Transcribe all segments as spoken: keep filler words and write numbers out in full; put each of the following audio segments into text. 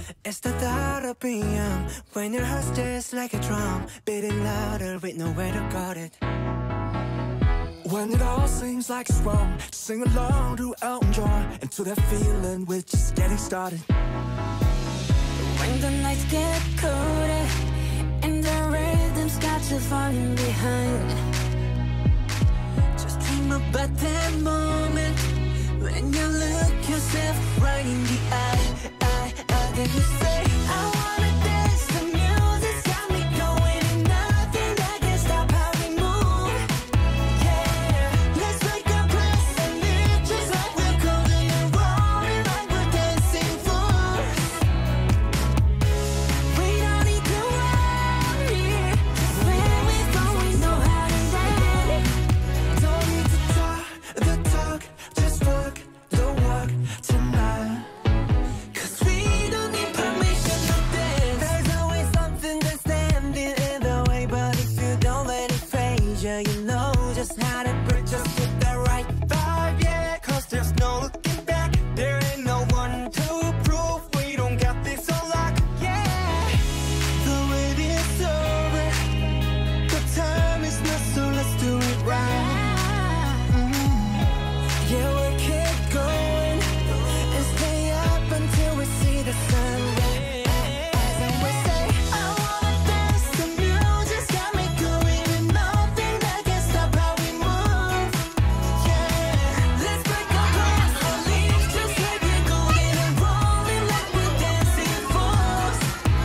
It's the thought of being young when your heart's just like a drum, beating louder with nowhere to guard it. When it all seems like it's wrong, sing along to Elton John and to that feeling we're just getting started. When the nights get colder and the rhythm's got you falling behind, just dream about that moment when you look yourself right in the eye, eye, eye. Then you say, I wanna dance, the music's got me going, and nothing that can stop how we move. Yeah, let's make a place and live just like we're golden and rolling like we're dancing fools. We don't need to worry, just when we fall we know how to dance. Don't need to talk the talk, just walk the walk tonight. Cause we don't need permission to dance. There's always something that's standing in the way, but if you don't let it phase you, you know just how to break. Just hit the right vibe, yeah. Cause there's no looking back. There ain't no one to prove we don't got this on lock, yeah. The wait is over, the time is not, so let's do it right. Mm-hmm. Yeah, we'll keep going and stay up until we see the sunrise. And we say, I wanna dance, the music's got me going, and nothing that can stop how we move. Yeah, let's break our glass and leave just like we're golden and rolling like we're dancing fools.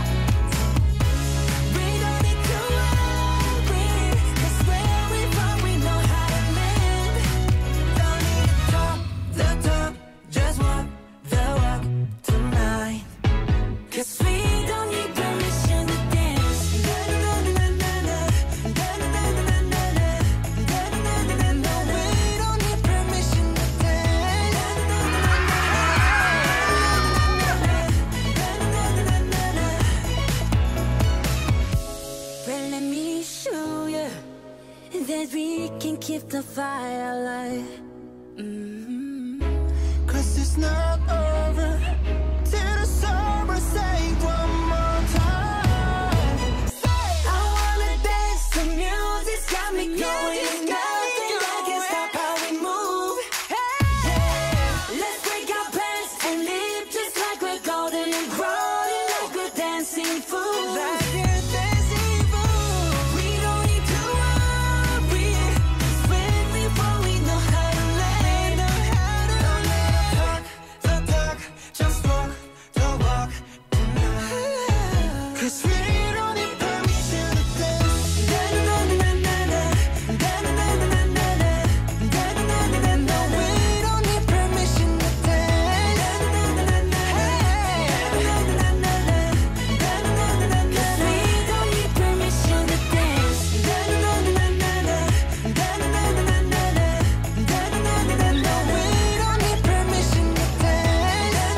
We don't need to worry, cause where we from we know how to mend. Don't need to talk the talk, just walk the walk tonight. Cause we don't need permission to dance. No, we don't need permission to dance. Well, let me show you that we can keep the fire alive. Mm-hmm. Cause it's not over till the summer, say one more time. I wanna dance, the music's got me going, nothing that can stop how we move. Yeah, let's break our plans and live just like we're golden and rolling like we're dancing fools. Like we're dancing fools. We don't need to worry, cause when we fall we know how to land. Don't let the talk, the talk, just walk the walk tonight. Cause we don't need permission to dance. No, we don't need permission to dance. Cause we don't need permission to dance. No, we don't need permission to dance.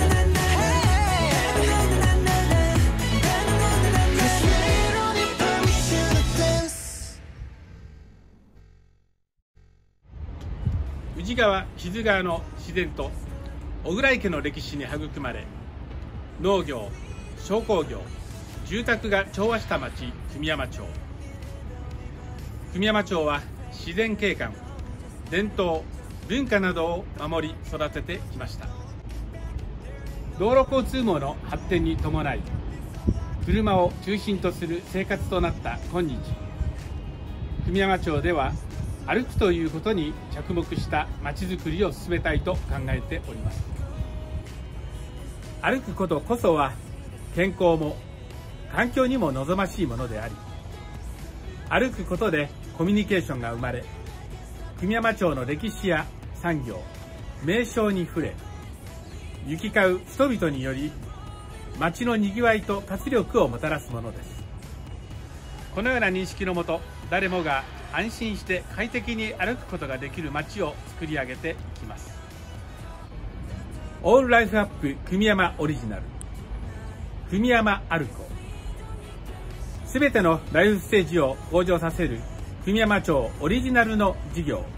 Cause we don't need permission to dance. 宇治川志津川の自然と小倉池の歴史に育まれ、農業、商工業、住宅が調和した町久御山町。久御山町は自然景観、伝統、文化などを守り育ててきました。道路交通網の発展に伴い、車を中心とする生活となった今日、久御山町では歩くということに着目したまちづくりを進めたいと考えております。歩くことこそは健康も環境にも望ましいものであり、歩くことでコミュニケーションが生まれ、久御山町の歴史や産業、名勝に触れ、行き交う人々により町のにぎわいと活力をもたらすものです。このような認識のもと、誰もが安心して快適に歩くことができる街を作り上げていきます。オールライフアップ久御山オリジナル、久御山歩こう。すべてのライフステージを向上させる久御山町オリジナルの事業。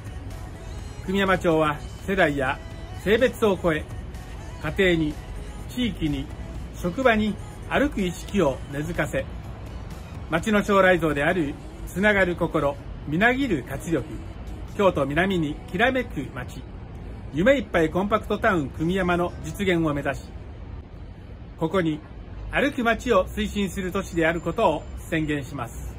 久御山町は世代や性別を超え、家庭に地域に職場に歩く意識を根付かせ、町の将来像であるつながる心、みなぎる活力、京都南にきらめく町、夢いっぱいコンパクトタウン久御山の実現を目指し、ここに歩く街を推進する都市であることを宣言します。